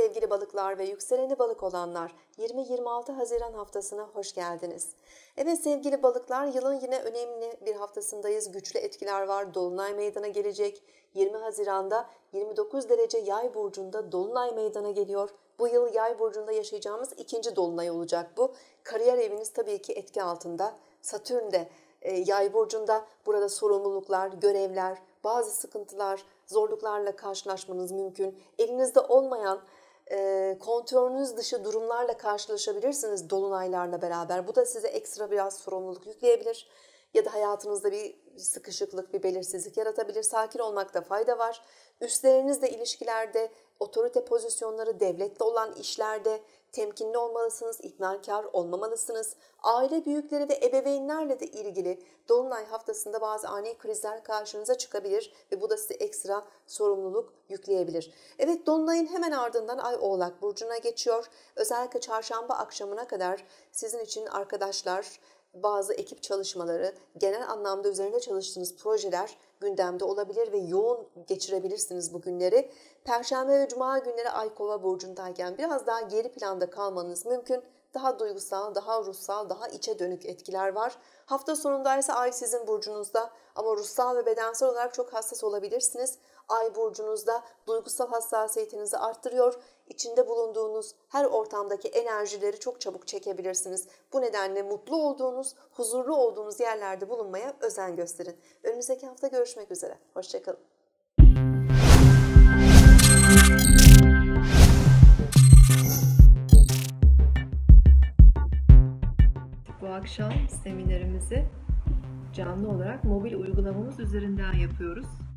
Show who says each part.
Speaker 1: sevgili balıklar ve yükseleni balık olanlar, 20-26 Haziran haftasına hoş geldiniz. Evet sevgili balıklar, yılın yine önemli bir haftasındayız. Güçlü etkiler var. Dolunay meydana gelecek. 20 Haziran'da 29 derece Yay burcunda dolunay meydana geliyor. Bu yıl Yay burcunda yaşayacağımız ikinci dolunay olacak bu. Kariyer eviniz tabii ki etki altında. Satürn de Yay burcunda. Burada sorumluluklar, görevler, bazı sıkıntılar, zorluklarla karşılaşmanız mümkün. Elinizde olmayan kontrolünüz dışı durumlarla karşılaşabilirsiniz dolunaylarla beraber. Bu da size ekstra biraz sorumluluk yükleyebilir. Ya da hayatınızda bir sıkışıklık, bir belirsizlik yaratabilir. Sakin olmakta fayda var. Üstlerinizle ilişkilerde, otorite pozisyonları, devletle olan işlerde temkinli olmalısınız, iknakar olmamalısınız. Aile büyükleri ve ebeveynlerle de ilgili dolunay haftasında bazı ani krizler karşınıza çıkabilir ve bu da size ekstra sorumluluk yükleyebilir. Evet, dolunayın hemen ardından Ay Oğlak burcuna geçiyor. Özellikle çarşamba akşamına kadar sizin için arkadaşlar, bazı ekip çalışmaları, genel anlamda üzerinde çalıştığınız projeler gündemde olabilir ve yoğun geçirebilirsiniz bu günleri. Perşembe ve Cuma günleri Ay Kova burcundayken biraz daha geri planda kalmanız mümkün. Daha duygusal, daha ruhsal, daha içe dönük etkiler var. Hafta sonunda ise Ay sizin burcunuzda ama ruhsal ve bedensel olarak çok hassas olabilirsiniz. Ay burcunuzda duygusal hassasiyetinizi arttırıyor. İçinde bulunduğunuz her ortamdaki enerjileri çok çabuk çekebilirsiniz. Bu nedenle mutlu olduğunuz, huzurlu olduğunuz yerlerde bulunmaya özen gösterin. Önümüzdeki hafta görüşmek üzere. Hoşçakalın.
Speaker 2: Bu akşam seminerimizi canlı olarak mobil uygulamamız üzerinden yapıyoruz.